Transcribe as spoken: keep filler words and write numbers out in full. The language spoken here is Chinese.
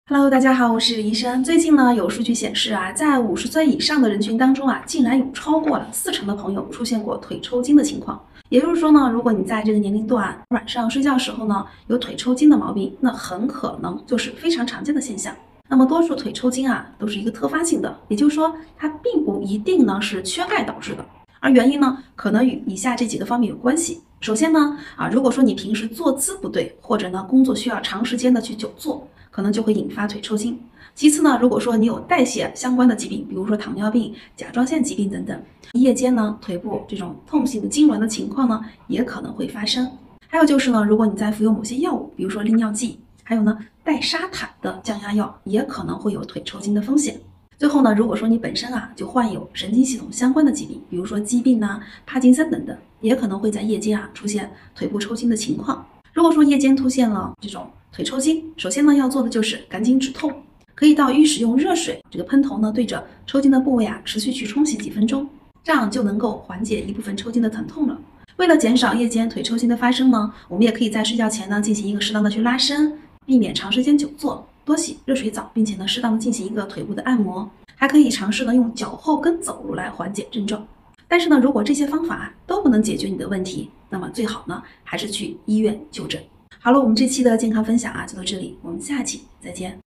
Hello，大家好，我是李医生。最近呢，有数据显示啊，在五十岁以上的人群当中啊，竟然有超过了四成的朋友出现过腿抽筋的情况。也就是说呢，如果你在这个年龄段晚上睡觉时候呢，有腿抽筋的毛病，那很可能就是非常常见的现象。那么多数腿抽筋啊，都是一个特发性的，也就是说，它并不一定呢是缺钙导致的，而原因呢，可能与以下这几个方面有关系。首先呢，啊，如果说你平时坐姿不对，或者呢工作需要长时间的去久坐，可能就会引发腿抽筋。其次呢，如果说你有代谢相关的疾病，比如说糖尿病、甲状腺疾病等等，夜间呢腿部这种痛性的痉挛的情况呢，也可能会发生。还有就是呢，如果你在服用某些药物，比如说利尿剂，还有呢代沙坦的降压药，也可能会有腿抽筋的风险。最后呢，如果说你本身啊就患有神经系统相关的疾病，比如说疾病呐、帕金森等等，也可能会在夜间啊出现腿部抽筋的情况。如果说夜间出现了这种腿抽筋，首先呢要做的就是赶紧止痛，可以到浴室用热水这个喷头呢对着抽筋的部位啊持续去冲洗几分钟，这样就能够缓解一部分抽筋的疼痛了。为了减少夜间腿抽筋的发生呢，我们也可以在睡觉前呢进行一个适当的去拉伸，避免长时间久坐，多洗热水澡，并且呢适当的进行一个腿部的按摩，还可以尝试呢用脚后跟走路来缓解症状。但是呢，如果这些方法都不能解决你的问题，那么最好呢还是去医院就诊。好了，我们这期的健康分享啊就到这里，我们下期再见。